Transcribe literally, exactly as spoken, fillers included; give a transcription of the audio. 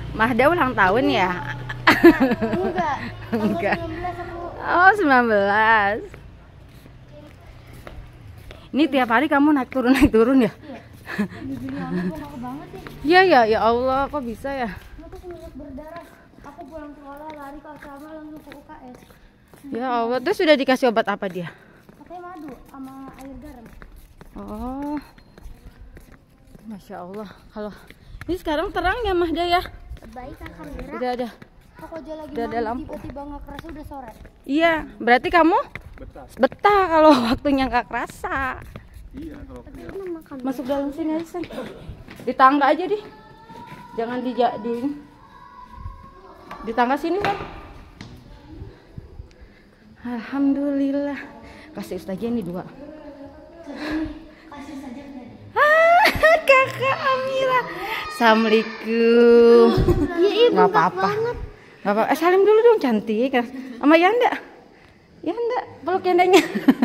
Mahda ulang tahun ya? Enggak. Enggak. sembilan belas aku. Oh, sembilan belas. Ini tiap hari kamu naik turun naik turun ya? Iya. Di Juliana kok aku banget ya. Iya ya, ya Allah, kok bisa ya? Aku semenjak berdarah, aku pulang sekolah lari ke asrama langsung ke U K S. Ya Allah, terus sudah dikasih obat apa dia? Katanya madu sama air garam. Oh, Masya Allah. Kalau ini sekarang terang ya Mahda ya? Baik alhamdulillah. Udah ada. Aku aja lagi Udah ada mandi, lampu. tiba-tiba nggak kerasa udah sore. Iya, berarti kamu Betah. betah kalau waktunya nggak kerasa. Iya kalau Tapi emang makan. Masuk dalam sini aja, San. Di tangga aja di. Jangan di di, di tangga sini, San. Alhamdulillah. Kasih Ustazah ini dua. Kasih saja nih. Ah, Kakak Amira. Assalamualaikum. Iya, iya, Nggak apa-apa. Nggak apa-apa. Eh, salim dulu dong, cantik. Sama Yanda. Yanda, peluk Yandanya.